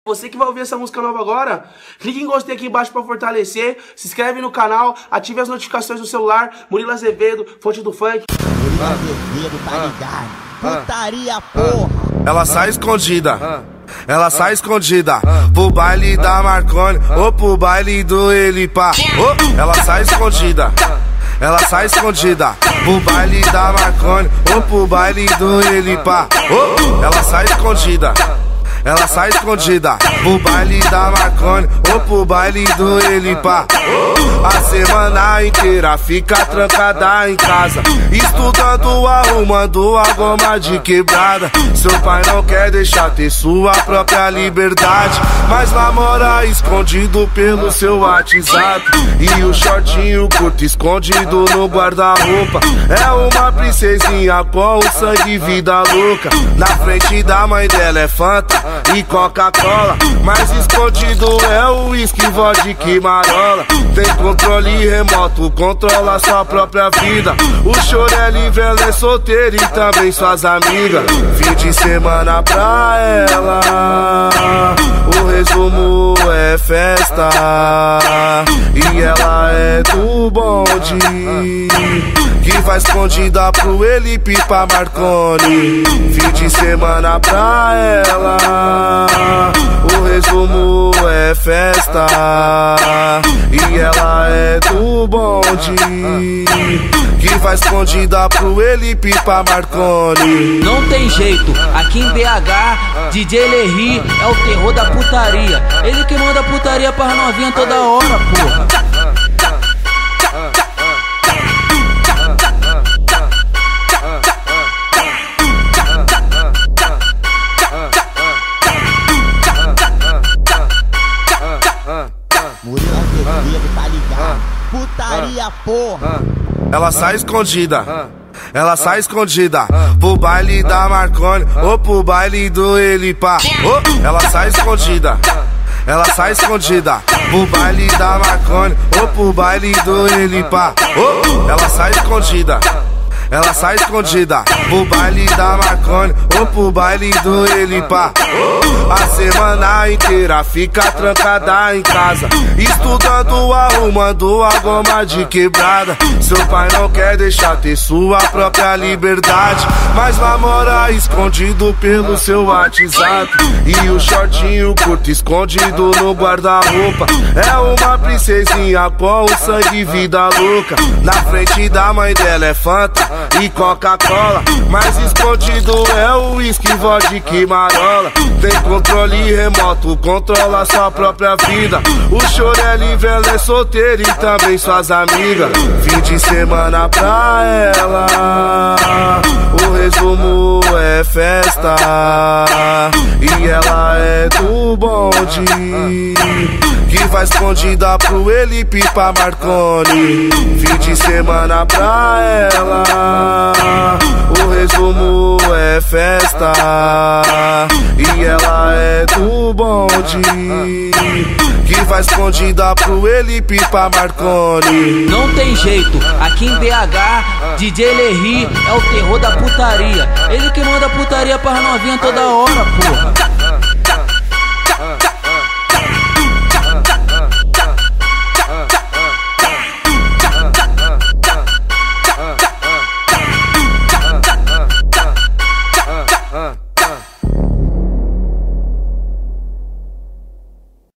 Você que vai ouvir essa música nova agora, clique em gostei aqui embaixo pra fortalecer, se inscreve no canal, ative as notificações do celular. Murilo Azevedo, fonte do funk. Murilo Azevedo, tá ligado? Putaria, porra! Ela sai escondida, ela sai escondida pro baile da Marconi ou pro baile do Elipá. Ela sai escondida, ela sai escondida pro baile da Marconi ou pro baile do Elipá. Ela sai escondida, ela sai escondida pro baile da Marconi ou pro baile do Elipá. A semana inteira fica trancada em casa, estudando, arrumando a goma de quebrada. Seu pai não quer deixar ter sua própria liberdade, mas namora escondido pelo seu WhatsApp. E o shortinho curto escondido no guarda-roupa. É uma princesinha com o sangue vida louca. Na frente da mãe dela é Fanta e Coca-Cola, mas escondido é o uísque, vodka e marola. Tem controle remoto, controla sua própria vida. O choro é livre, ela é solteira e também suas amigas. Fim de semana pra ela, o resumo é festa. E ela é do bonde que vai escondida pro Elipe e pra Marconi. Fim de semana pra ela, o resumo é festa. E ela é do bonde que vai escondida pro Elipe e pra Marconi. Não tem jeito, aqui em BH, DJ Lerry é o terror da putaria. Ele que manda putaria pra novinha toda hora, porra. Murilo Azevedo, tá ligado? Putaria, porra! Ela sai escondida, ela sai escondida pro baile da Marconi ou pro baile do Elipá. Ela sai escondida, ela sai escondida pro baile da Marconi ou pro baile do Elipá. Ela sai escondida, ela sai escondida pro baile da Marconi ou pro baile do Elipá. A semana inteira fica trancada em casa, estudando, arrumando a goma de quebrada. Seu pai não quer deixar ter sua própria liberdade, mas namora escondido pelo seu WhatsApp. E o shortinho curto escondido no guarda-roupa. É uma princesinha com o sangue vida louca. Na frente da mãe dela é Fanta e Coca-Cola, mas escondido é o uísque, vodka e marola. Tem controle remoto, controla sua própria vida. O choro é livre, ela é solteira e também suas amigas. Fim de semana pra ela, o resumo é festa. E ela é do bonde que vai escondida pro Elipe e pra Marconi. Fim de semana pra ela, o resumo é festa. E ela é do bonde que vai escondida pro Elipe e pra Marconi. Não tem jeito, aqui em BH, DJ Lerry é o terror da putaria. Ele que manda putaria pra novinha toda hora, porra.